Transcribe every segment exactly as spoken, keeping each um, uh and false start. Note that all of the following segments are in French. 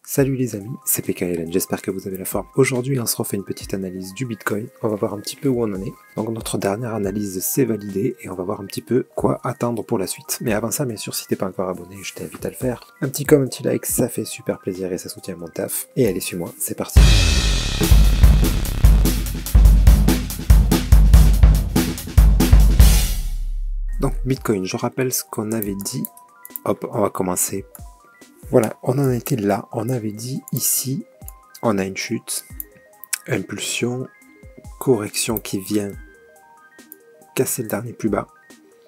Salut les amis, c'est P K L N, j'espère que vous avez la forme. Aujourd'hui on se refait une petite analyse du Bitcoin, on va voir un petit peu où on en est. Donc notre dernière analyse s'est validée et on va voir un petit peu quoi attendre pour la suite. Mais avant ça, bien sûr, si t'es pas encore abonné, je t'invite à le faire. Un petit comme, un petit like, ça fait super plaisir et ça soutient mon taf. Et allez, suis-moi, c'est parti. Donc Bitcoin, je rappelle ce qu'on avait dit. Hop, on va commencer. Voilà, on en était là, on avait dit ici, on a une chute, impulsion, correction qui vient casser le dernier plus bas.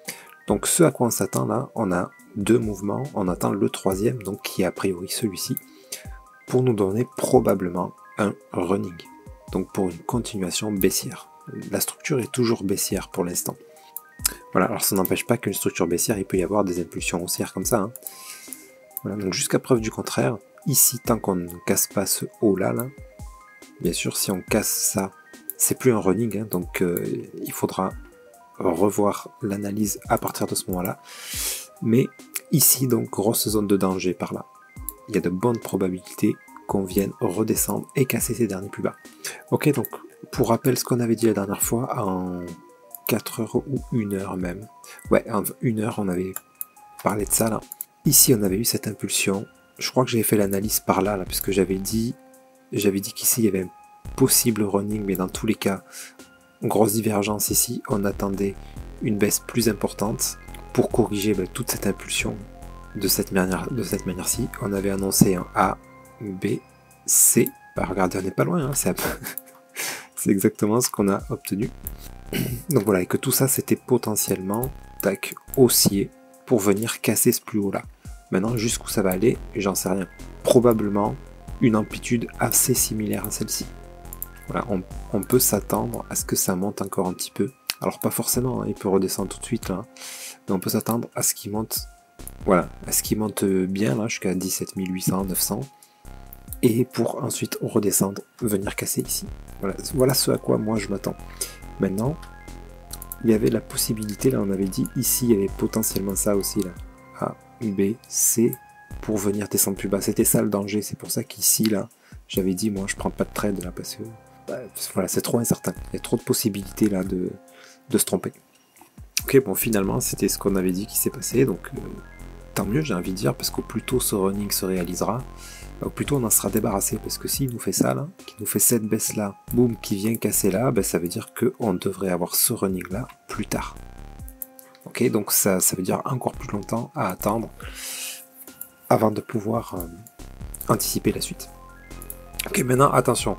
Donc ce à quoi on s'attend là, on a deux mouvements, on attend le troisième, donc qui est a priori celui-ci, pour nous donner probablement un running, donc pour une continuation baissière. La structure est toujours baissière pour l'instant. Voilà, alors ça n'empêche pas qu'une structure baissière, il peut y avoir des impulsions haussières comme ça, hein. Voilà, donc jusqu'à preuve du contraire, ici, tant qu'on ne casse pas ce haut-là, là, bien sûr, si on casse ça, c'est plus un running, hein, donc euh, il faudra revoir l'analyse à partir de ce moment-là. Mais ici, donc, grosse zone de danger par là. Il y a de bonnes probabilités qu'on vienne redescendre et casser ces derniers plus bas. Ok, donc, pour rappel, ce qu'on avait dit la dernière fois, en quatre heures ou une heure même, ouais, en une heure, on avait parlé de ça, là. Ici, on avait eu cette impulsion. Je crois que j'avais fait l'analyse par là, là, puisque j'avais dit, j'avais dit qu'ici, il y avait un possible running, mais dans tous les cas, grosse divergence ici. On attendait une baisse plus importante pour corriger ben, toute cette impulsion de cette manière, de cette manière-ci. On avait annoncé un A, B, C. Bah, regardez, on n'est pas loin. Hein, c'est, c'est exactement ce qu'on a obtenu. Donc voilà, et que tout ça, c'était potentiellement, tac, haussier pour venir casser ce plus haut là. Maintenant, jusqu'où ça va aller, j'en sais rien. Probablement une amplitude assez similaire à celle-ci. Voilà, on, on peut s'attendre à ce que ça monte encore un petit peu. Alors pas forcément, hein, il peut redescendre tout de suite là, mais on peut s'attendre à ce qu'il monte, voilà, à ce qu'il monte bien là jusqu'à dix-sept mille huit cents, neuf cents, et pour ensuite redescendre, venir casser ici. Voilà, voilà ce à quoi moi je m'attends. Maintenant, il y avait la possibilité, là on avait dit, ici il y avait potentiellement ça aussi là, A, B, C, pour venir descendre plus bas. C'était ça le danger, c'est pour ça qu'ici là, j'avais dit moi je prends pas de trade là parce que bah, voilà, c'est trop incertain, il y a trop de possibilités là de, de se tromper. Ok, bon finalement c'était ce qu'on avait dit qui s'est passé, donc euh, tant mieux j'ai envie de dire, parce qu'au plus tôt ce running se réalisera, au plus tôt on en sera débarrassé, parce que s'il nous fait ça là, qui nous fait cette baisse là, boum, qui vient casser là, ben, ça veut dire qu'on devrait avoir ce running là plus tard. Ok, donc ça, ça veut dire encore plus longtemps à attendre avant de pouvoir euh, anticiper la suite. Ok, maintenant attention,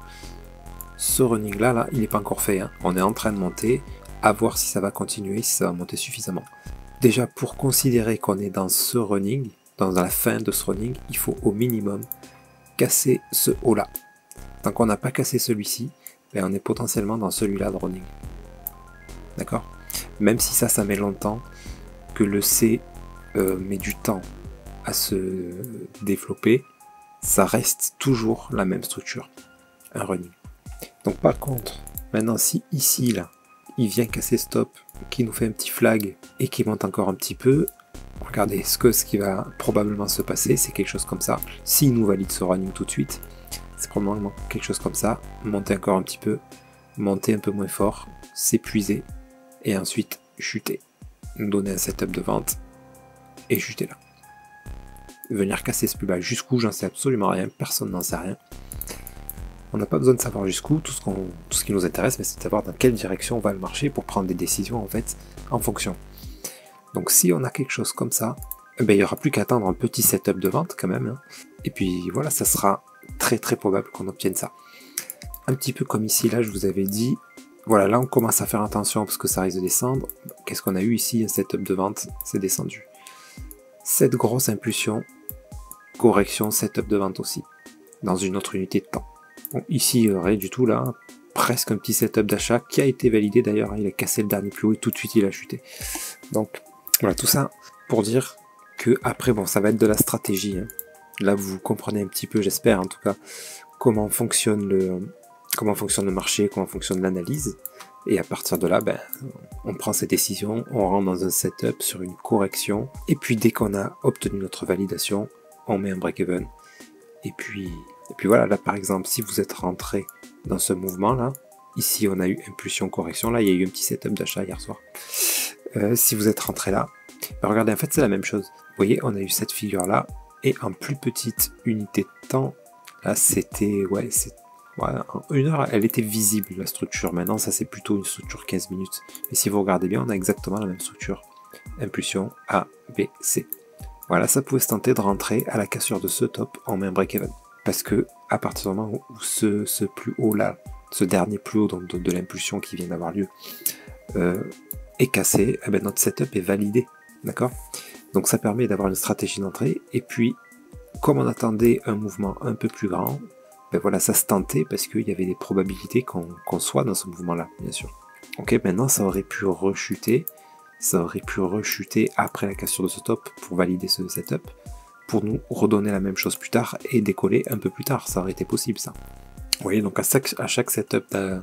ce running là, là il n'est pas encore fait, hein. On est en train de monter, à voir si ça va continuer, si ça va monter suffisamment. Déjà pour considérer qu'on est dans ce running, dans la fin de ce running, il faut au minimum casser ce haut là. Tant qu'on n'a pas cassé celui-ci, ben on est potentiellement dans celui-là de running. D'accord? Même si ça, ça met longtemps, que le C euh, met du temps à se développer, ça reste toujours la même structure, un running. Donc par contre, maintenant si ici là, il vient casser stop, qui nous fait un petit flag et qui monte encore un petit peu, regardez, ce, que, ce qui va probablement se passer, c'est quelque chose comme ça. S'il nous valide ce running tout de suite, c'est probablement quelque chose comme ça. Monter encore un petit peu, monter un peu moins fort, s'épuiser, et ensuite chuter. Nous donner un setup de vente, et chuter là. Venir casser ce plus bas. Jusqu'où, j'en sais absolument rien, personne n'en sait rien. On n'a pas besoin de savoir jusqu'où, tout, tout ce qui nous intéresse, mais c'est de savoir dans quelle direction va le marché pour prendre des décisions en fait, en fonction. Donc si on a quelque chose comme ça, eh ben, il n'y aura plus qu'à attendre un petit setup de vente quand même, hein. Et puis voilà, ça sera très très probable qu'on obtienne ça. Un petit peu comme ici, là je vous avais dit, voilà, là on commence à faire attention parce que ça risque de descendre. Qu'est-ce qu'on a eu ici? Un setup de vente, c'est descendu. Cette grosse impulsion, correction, setup de vente aussi, dans une autre unité de temps. Bon, ici, il y aurait du tout là, presque un petit setup d'achat qui a été validé d'ailleurs, il a cassé le dernier plus haut et tout de suite il a chuté. Donc voilà, tout ça pour dire que après, bon, ça va être de la stratégie, hein. Là vous comprenez un petit peu, j'espère en tout cas, comment fonctionne le, comment fonctionne le marché, comment fonctionne l'analyse. Et à partir de là, ben, on prend ses décisions, on rentre dans un setup sur une correction, et puis dès qu'on a obtenu notre validation, on met un break-even, Et puis, et puis voilà, là par exemple, si vous êtes rentré dans ce mouvement-là, ici on a eu impulsion, correction, là il y a eu un petit setup d'achat hier soir. Euh, si vous êtes rentré là, ben regardez, en fait c'est la même chose. Vous voyez, on a eu cette figure-là, et en plus petite unité de temps, là c'était, ouais, c'est, ouais, en une heure, elle était visible la structure. Maintenant, ça c'est plutôt une structure quinze minutes. Mais si vous regardez bien, on a exactement la même structure. Impulsion A, B, C. Voilà, ça pouvait se tenter de rentrer à la cassure de ce top en main break-even. Parce que à partir du moment où ce, ce plus haut là, ce dernier plus haut donc de, de l'impulsion qui vient d'avoir lieu, euh, est cassé, eh ben notre setup est validé. D'accord? Donc ça permet d'avoir une stratégie d'entrée. Et puis, comme on attendait un mouvement un peu plus grand, ben voilà, ça se tentait parce qu'il y avait des probabilités qu'on qu'on soit dans ce mouvement-là, bien sûr. Ok, maintenant ça aurait pu rechuter. Ça aurait pu rechuter après la cassure de ce top pour valider ce setup, pour nous redonner la même chose plus tard et décoller un peu plus tard. Ça aurait été possible, ça. Vous voyez, donc à chaque, à chaque setup,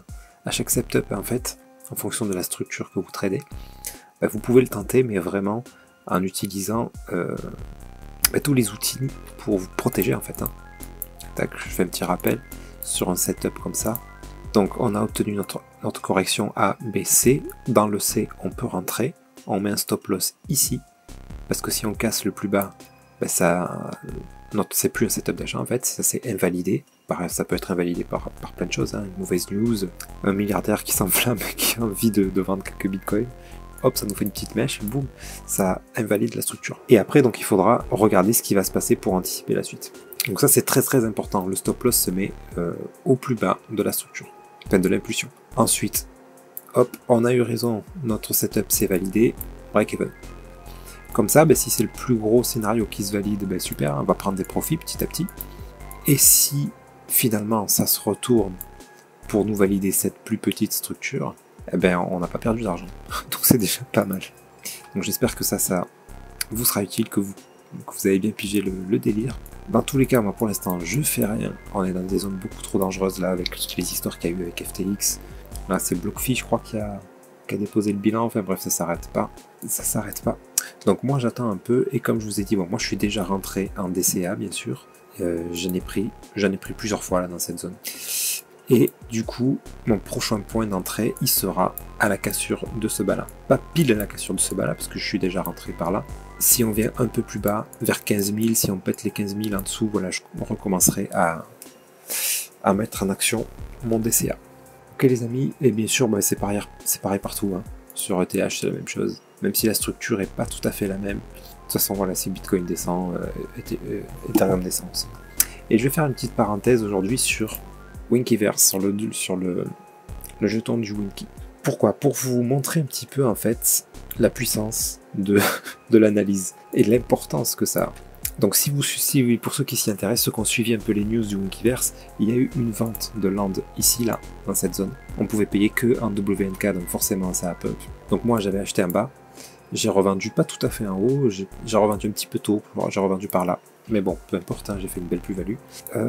à chaque setup en fait, en fonction de la structure que vous tradez, bah, vous pouvez le tenter, mais vraiment en utilisant euh, bah, tous les outils pour vous protéger en fait. Hein. Tac, je fais un petit rappel sur un setup comme ça. Donc on a obtenu notre, notre correction A, B, C. Dans le C, on peut rentrer. On met un stop loss ici, parce que si on casse le plus bas, ben ça, c'est plus un setup d'achat en fait, ça c'est invalidé. Ça peut être invalidé par, par plein de choses, hein. Une mauvaise news, un milliardaire qui s'enflamme, qui a envie de, de vendre quelques bitcoins. Hop, ça nous fait une petite mèche, et boum, ça invalide la structure. Et après, donc il faudra regarder ce qui va se passer pour anticiper la suite. Donc ça c'est très très important, le stop loss se met euh, au plus bas de la structure, enfin de l'impulsion. Ensuite, hop, on a eu raison, notre setup s'est validé, break-even. Comme ça, ben, si c'est le plus gros scénario qui se valide, ben, super, on va prendre des profits petit à petit. Et si finalement ça se retourne pour nous valider cette plus petite structure, eh ben, on n'a pas perdu d'argent. Donc c'est déjà pas mal. Donc j'espère que ça, ça vous sera utile, que vous, que vous avez bien pigé le, le délire. Dans tous les cas, moi pour l'instant, je fais rien. On est dans des zones beaucoup trop dangereuses là, avec les histoires qu'il y a eu avec F T X. Là, c'est BlockFi, je crois, qui a, qui a déposé le bilan. Enfin bref, ça s'arrête pas. Ça s'arrête pas. Donc moi, j'attends un peu. Et comme je vous ai dit, bon, moi, je suis déjà rentré en D C A, bien sûr. Euh, j'en ai pris, j'en ai pris plusieurs fois là dans cette zone. Et du coup, mon prochain point d'entrée, il sera à la cassure de ce bas-là. Pas pile à la cassure de ce bas-là, parce que je suis déjà rentré par là. Si on vient un peu plus bas, vers quinze mille, si on pète les quinze mille en dessous, voilà, je recommencerai à, à mettre en action mon D C A. Ok les amis, et bien sûr bah, c'est pareil, c'est pareil partout, hein. Sur E T H c'est la même chose, même si la structure est pas tout à fait la même. De toute façon voilà, si Bitcoin descend, euh, Ethereum descend aussi. Et je vais faire une petite parenthèse aujourd'hui sur Winkyverse, sur le, sur le, le jeton du Winky. Pourquoi? Pour vous montrer un petit peu en fait la puissance de, de l'analyse et l'importance que ça a. Donc si vous, si, pour ceux qui s'y intéressent, ceux qui ont suivi un peu les news du Winkyverse, il y a eu une vente de land ici, là, dans cette zone. On pouvait payer que en W N K, donc forcément ça a pump. Donc moi j'avais acheté en bas, j'ai revendu pas tout à fait en haut, j'ai revendu un petit peu tôt, j'ai revendu par là. Mais bon, peu importe, hein, j'ai fait une belle plus-value. Euh,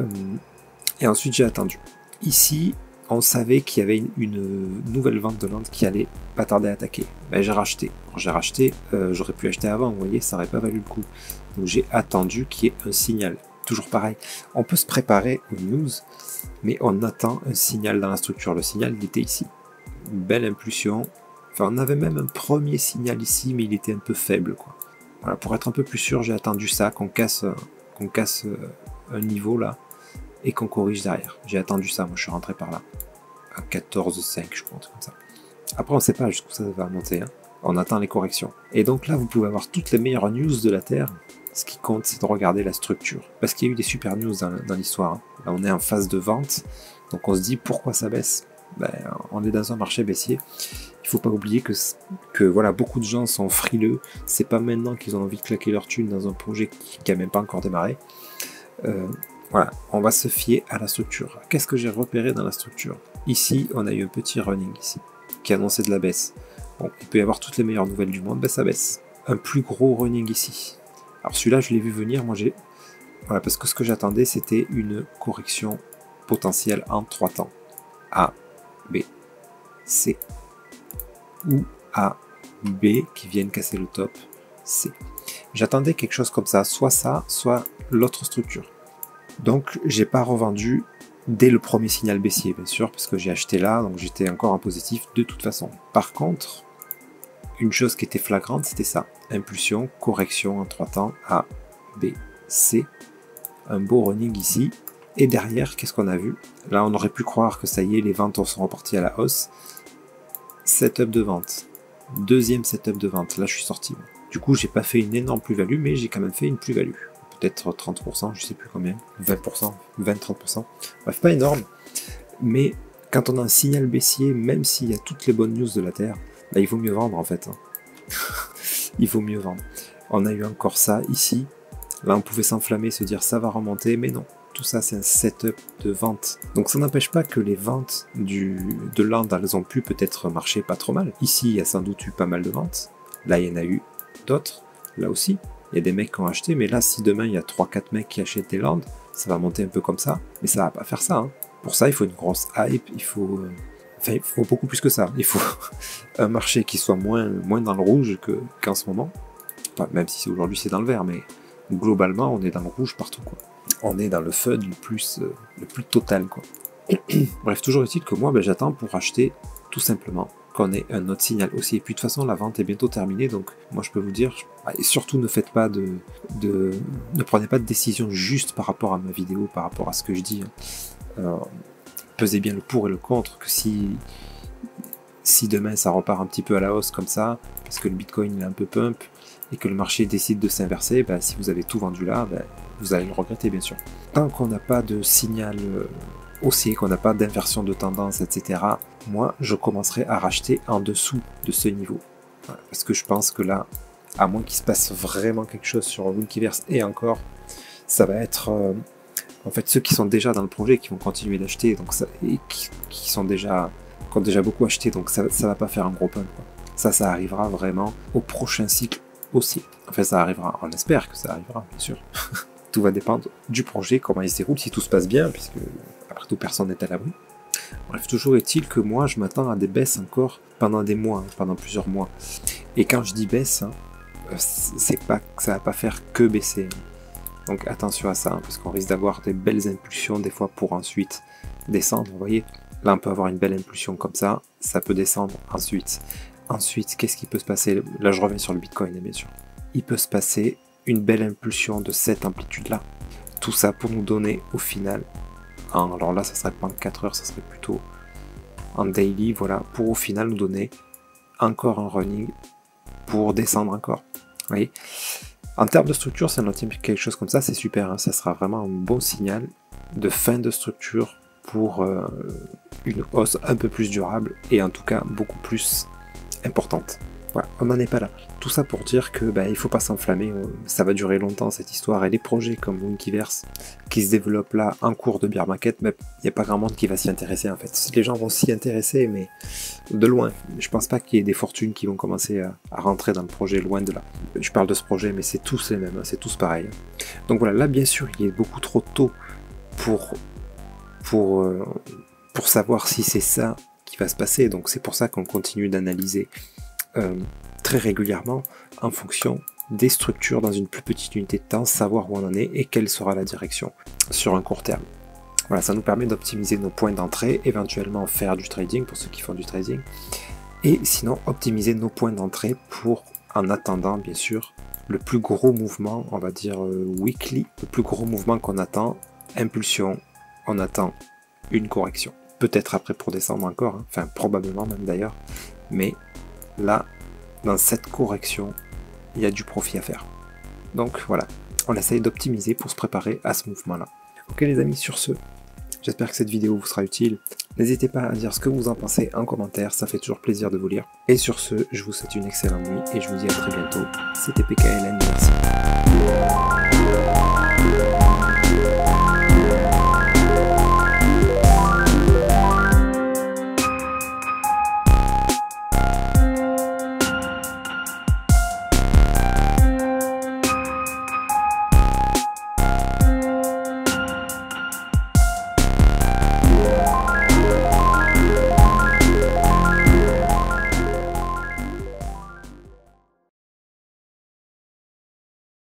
et ensuite j'ai attendu. Ici, on savait qu'il y avait une, une nouvelle vente de land qui allait pas tarder à attaquer. Ben, j'ai racheté. J'ai racheté, euh, j'aurais pu acheter avant, vous voyez, ça n'aurait pas valu le coup. Donc j'ai attendu qu'il y ait un signal. Toujours pareil, on peut se préparer aux news, mais on attend un signal dans la structure. Le signal, il était ici. Une belle impulsion. Enfin, on avait même un premier signal ici, mais il était un peu faible, quoi. Voilà, pour être un peu plus sûr, j'ai attendu ça, qu'on casse, qu'on casse un niveau là, et qu'on corrige derrière. J'ai attendu ça, moi je suis rentré par là. À quatorze virgule cinq, je crois, un truc comme ça. Après, on ne sait pas jusqu'où ça va monter. Hein. On attend les corrections. Et donc là, vous pouvez avoir toutes les meilleures news de la Terre. Ce qui compte, c'est de regarder la structure. Parce qu'il y a eu des super news dans, dans l'histoire. Hein. Là, on est en phase de vente. Donc on se dit, pourquoi ça baisse? Ben, on est dans un marché baissier. Il ne faut pas oublier que, que voilà, beaucoup de gens sont frileux. C'est pas maintenant qu'ils ont envie de claquer leur thune dans un projet qui n'a même pas encore démarré. Euh, voilà, on va se fier à la structure. Qu'est-ce que j'ai repéré dans la structure? Ici, on a eu un petit running ici, qui annonçait de la baisse. Bon, il peut y avoir toutes les meilleures nouvelles du monde, ben ça baisse. Un plus gros running ici. Alors celui-là, je l'ai vu venir, moi j'ai... Voilà, parce que ce que j'attendais, c'était une correction potentielle en trois temps. A, B, C. Ou A, B, qui viennent casser le top, C. J'attendais quelque chose comme ça, soit ça, soit l'autre structure. Donc j'ai pas revendu dès le premier signal baissier, bien sûr, parce que j'ai acheté là, donc j'étais encore en positif de toute façon. Par contre, une chose qui était flagrante, c'était ça. Impulsion, correction en trois temps, A, B, C. Un beau running ici. Et derrière, qu'est-ce qu'on a vu? Là, on aurait pu croire que ça y est, les ventes sont reparties à la hausse. Setup de vente. Deuxième setup de vente. Là, je suis sorti. Du coup, j'ai pas fait une énorme plus-value, mais j'ai quand même fait une plus-value. Peut-être trente pour cent, je sais plus combien. vingt pour cent, vingt à trente pour cent. Bref, pas énorme. Mais quand on a un signal baissier, même s'il y a toutes les bonnes news de la Terre, là, il vaut mieux vendre en fait. Il vaut mieux vendre. On a eu encore ça ici. Là, on pouvait s'enflammer, se dire ça va remonter, mais non. Tout ça, c'est un setup de vente. Donc ça n'empêche pas que les ventes du, de l'Inde, elles ont pu peut-être marcher pas trop mal. Ici, il y a sans doute eu pas mal de ventes. Là, il y en a eu d'autres. Là aussi, il y a des mecs qui ont acheté. Mais là, si demain, il y a trois quatre mecs qui achètent des Landes, ça va monter un peu comme ça. Mais ça va pas faire ça. Hein. Pour ça, il faut une grosse hype. Il faut... Euh... Enfin, il faut beaucoup plus que ça. Il faut un marché qui soit moins, moins dans le rouge que, qu'en ce moment. Enfin, même si aujourd'hui, c'est dans le vert. Mais globalement, on est dans le rouge partout, quoi. On est dans le fun le plus, euh, le plus total, quoi. Bref, toujours est-il que moi, ben, j'attends pour acheter tout simplement qu'on ait un autre signal aussi. Et puis de toute façon, la vente est bientôt terminée, donc moi je peux vous dire, et surtout ne faites pas de, de ne prenez pas de décision juste par rapport à ma vidéo, par rapport à ce que je dis. Euh, pesez bien le pour et le contre, que si si demain ça repart un petit peu à la hausse comme ça, parce que le Bitcoin il est un peu pump, et que le marché décide de s'inverser, ben, si vous avez tout vendu là, ben, vous allez le regretter bien sûr. Tant qu'on n'a pas de signal euh, haussier, qu'on n'a pas d'inversion de tendance, et cetera, moi je commencerai à racheter en dessous de ce niveau. Voilà, parce que je pense que là, à moins qu'il se passe vraiment quelque chose sur Winkleverse, et encore, ça va être euh, en fait ceux qui sont déjà dans le projet qui vont continuer d'acheter, donc ça, et qui, qui sont déjà, qui ont déjà beaucoup acheté, donc ça, ça va pas faire un gros pump, quoi. Ça, ça arrivera vraiment au prochain cycle aussi. Enfin, ça arrivera, on espère que ça arrivera, bien sûr. Tout va dépendre du projet, comment il se déroule, si tout se passe bien, puisque après tout, personne n'est à l'abri. Bref, toujours est-il que moi, je m'attends à des baisses encore pendant des mois, hein, pendant plusieurs mois. Et quand je dis baisse, hein, c'est pas que ça va pas faire que baisser. Donc attention à ça, hein, parce qu'on risque d'avoir des belles impulsions des fois pour ensuite descendre. Vous voyez, là on peut avoir une belle impulsion comme ça, ça peut descendre ensuite. Ensuite, qu'est-ce qui peut se passer? Là, je reviens sur le Bitcoin, bien sûr. Il peut se passer une belle impulsion de cette amplitude-là. Tout ça pour nous donner, au final, en, alors là, ça serait pas en quatre heures, ça serait plutôt en daily, voilà, pour au final nous donner encore un running pour descendre encore. Vous voyez? En termes de structure, si on obtient quelque chose comme ça, c'est super. Hein, ça sera vraiment un bon signal de fin de structure pour euh, une hausse un peu plus durable et en tout cas beaucoup plus importante. Voilà, on n'en est pas là. Tout ça pour dire que bah, il faut pas s'enflammer, ça va durer longtemps cette histoire, et les projets comme Winkleverse qui se développent là en cours de bear market, il n'y a pas grand monde qui va s'y intéresser en fait. Les gens vont s'y intéresser, mais de loin. Je pense pas qu'il y ait des fortunes qui vont commencer à, à rentrer dans le projet, loin de là. Je parle de ce projet, mais c'est tous les mêmes, c'est tous pareil. Donc voilà, là bien sûr il est beaucoup trop tôt pour, pour, euh, pour savoir si c'est ça qui va se passer, donc c'est pour ça qu'on continue d'analyser euh, très régulièrement en fonction des structures dans une plus petite unité de temps, savoir où on en est et quelle sera la direction sur un court terme. Voilà, ça nous permet d'optimiser nos points d'entrée, éventuellement faire du trading pour ceux qui font du trading, et sinon optimiser nos points d'entrée pour, en attendant bien sûr, le plus gros mouvement, on va dire euh, weekly, le plus gros mouvement qu'on attend, impulsion, on attend une correction. Peut-être après pour descendre encore, hein. Enfin probablement même d'ailleurs, mais là, dans cette correction, il y a du profit à faire. Donc voilà, on essaye d'optimiser pour se préparer à ce mouvement-là. Ok les amis, sur ce, j'espère que cette vidéo vous sera utile. N'hésitez pas à dire ce que vous en pensez en commentaire, ça fait toujours plaisir de vous lire. Et sur ce, je vous souhaite une excellente nuit et je vous dis à très bientôt. C'était P K L N, merci.